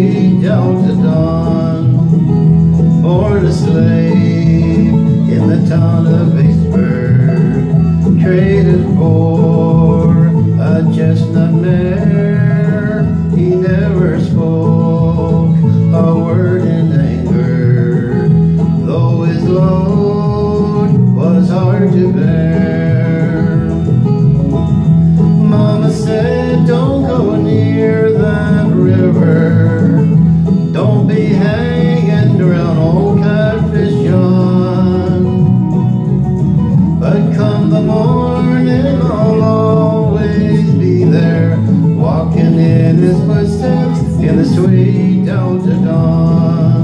sweet Delta dawn. Born a slave in the town of Vicksburg, traded for a chestnut mare. He never spoke a word in anger, though his load was hard to bear. Mama said, don't go near that river, don't be hanging around old Catfish John. But come the morning, I'll always be there, walking in his footsteps in the sweet Delta dawn.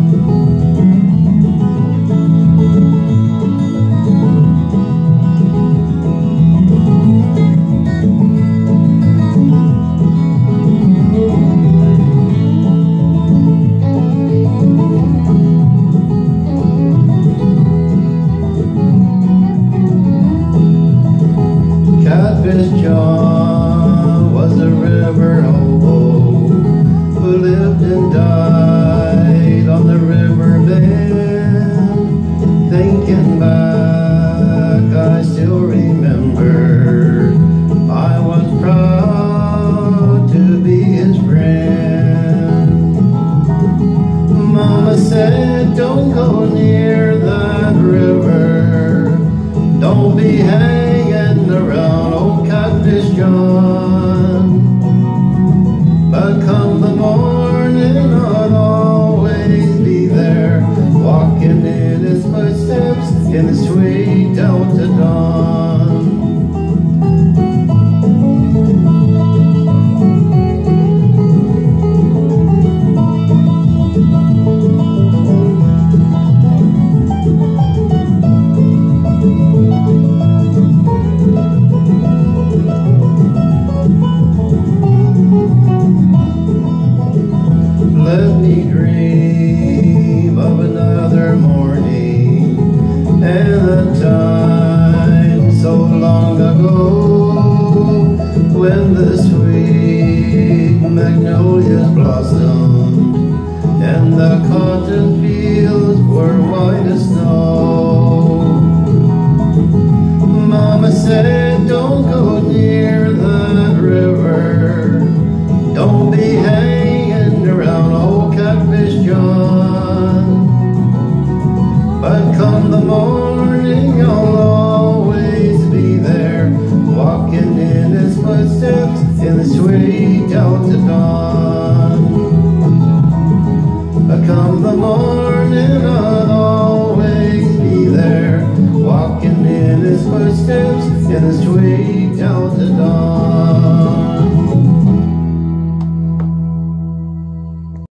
Catfish John was a river hobo who lived and died on the river bend. Thinking back, I still remember I was proud to be his friend. Mama said, don't go near that river, don't be hanging around old Catfish John. But come the morning, I'll always be there, walking in his footsteps in the sweet Delta dawn. Let me dream of another morning and a time so long ago, when the sweet magnolias blossomed and the cotton fields were white as snow. Mama said, don't go near that river, don't be hanging around old Catfish John. But come the morning, I'll always be there, walking in his footsteps in the sweet Delta dawn. But come the morning, I'll always be there, walking in his footsteps in the sweet Delta dawn.